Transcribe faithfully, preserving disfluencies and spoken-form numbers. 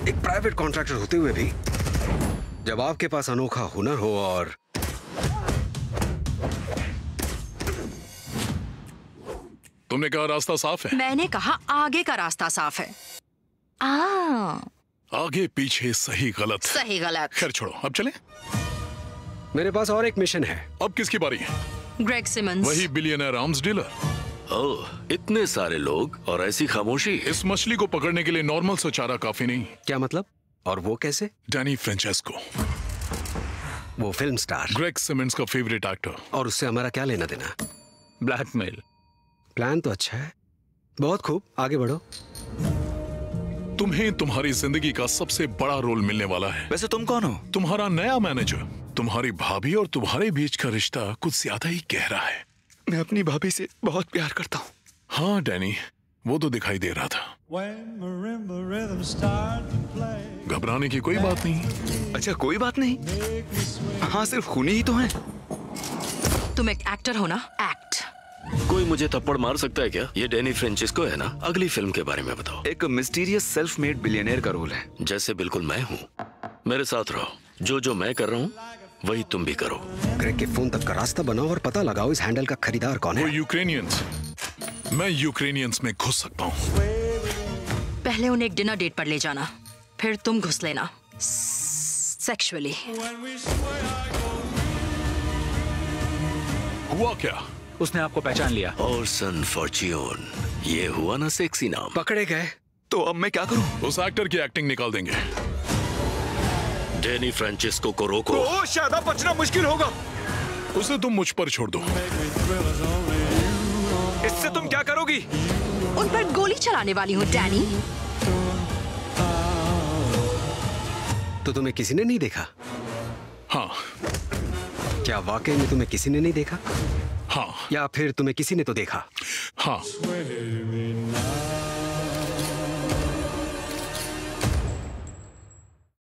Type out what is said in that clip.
एक private contractor होते हुए भी जब आपके पास अनोखा हुनर हो और तुमने कहा रास्ता साफ है। मैंने कहा आगे का रास्ता साफ है। आ, आगे पीछे सही गलत। सही गलत। खैर छोड़ो, अब चलें। मेरे पास और एक मिशन है। अब किसकी बारी है? Greg Simmons. वही बिलियनर आर्म्स डीलर। ओह, इतने सारे लोग और ऐसी खामोशी। इस मछली को पकड़ने के लिए नॉर्मल सा चारा काफी नहीं। क्या मतलब? और वो कैसे? डैनी फ्रेंचेस्को, वो फिल्म स्टार, ग्रेग सिमंस का फेवरेट एक्टर। और उससे हमारा क्या लेना देना? ब्लैकमेल। प्लान तो अच्छा है, बहुत खूब, आगे बढ़ो। तुम्हें तुम्हारी जिंदगी का सबसे बड़ा रोल मिलने वाला है। वैसे तुम कौन हो? तुम्हारा नया मैनेजर। तुम्हारी भाभी और तुम्हारे बीच का रिश्ता कुछ ज्यादा ही गहरा है। मैं अपनी भाभी से बहुत प्यार करता हूँ। हाँ डैनी, वो तो दिखाई दे रहा था। घबराने की कोई बात नहीं। अच्छा, कोई बात नहीं। हाँ, सिर्फ खूनी ही तो हैं। तुम एक एक्टर हो ना? एक्ट। कोई मुझे थप्पड़ मार सकता है क्या? ये डैनी फ्रेंचेस्को है ना? अगली फिल्म के बारे में बताओ। एक मिस्टीरियस सेल्फ मेड बिलियनियर का रोल है। जैसे बिल्कुल मैं हूँ। मेरे साथ रहो। जो जो मैं कर रहा हूँ वही तुम भी करो। ग्रेग के फोन तक का रास्ता बनाओ और पता लगाओ इस हैंडल का खरीदार कौन है। वो यूक्रेनियंस। मैं यूक्रेनियंस में घुस सकता हूँ। पहले उन्हें एक डिनर डेट पर ले जाना, फिर तुम घुस लेना सेक्सुअली। हुआ क्या? उसने आपको पहचान लिया। ऑर्सन फॉर्च्यून, ये हुआ ना सेक्सी नाम। पकड़े गए। तो अब मैं क्या करूं? उस एक्टर की एक्टिंग निकाल देंगे। डैनी फ्रेंचेस्को को रोको। ओ, शायद अब बचना मुश्किल होगा। उसे तुम मुझ पर छोड़ दो। इससे तुम क्या करोगी? उन पर गोली चलाने वाली हूँ डैनी। तो तुम्हें किसी ने नहीं देखा? हाँ। क्या वाकई में तुम्हें किसी ने नहीं देखा? हाँ। या फिर तुम्हें किसी ने तो देखा? हाँ।